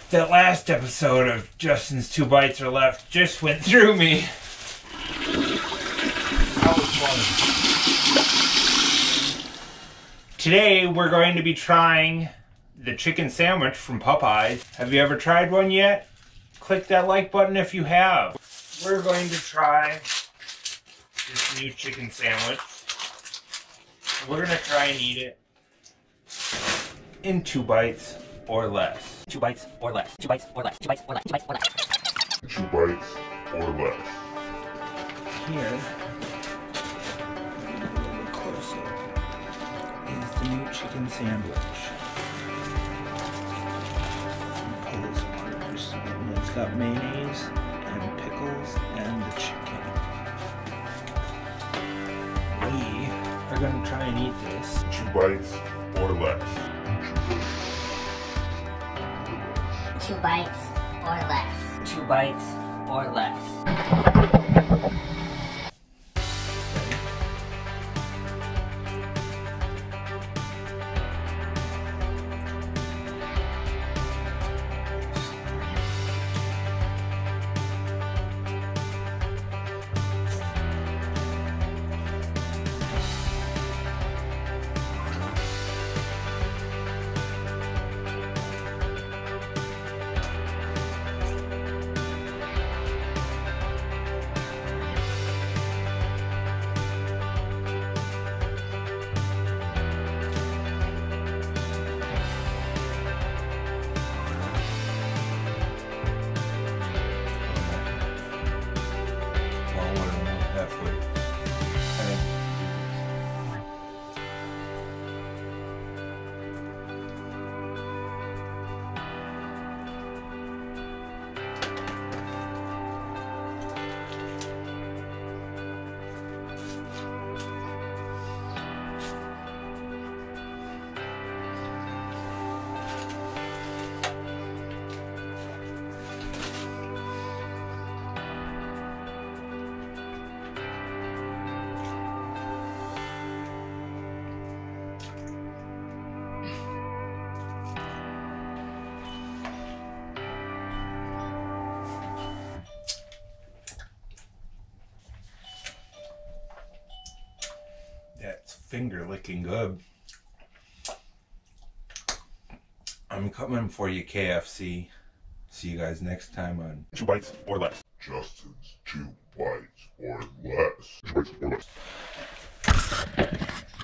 That last episode of Justin's 2 Bites or Left just went through me. That was fun. Today we're going to be trying the chicken sandwich from Popeyes. Have you ever tried one yet? Click that like button if you have. We're going to try this new chicken sandwich. We're going to try and eat it in 2 bites or less. 2 bites or less. 2 bites or less. 2 bites or less. 2 bites or less. 2 bites or less. Here, a little closer, is the new chicken sandwich. Pull this apart just a moment. It's got mayonnaise and pickles and the chicken. We are going to try and eat this. 2 bites or less. 2 bites or less. 2 bites or less. That's finger licking good. I'm coming for you, KFC. See you guys next time on 2 bites or less. Justin's 2 bites or less. 2 bites or less.